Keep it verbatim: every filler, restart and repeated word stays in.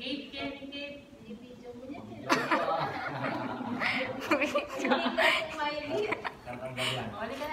Cake yan, cake. Video mo niya. Tatanggal yan. Huli ka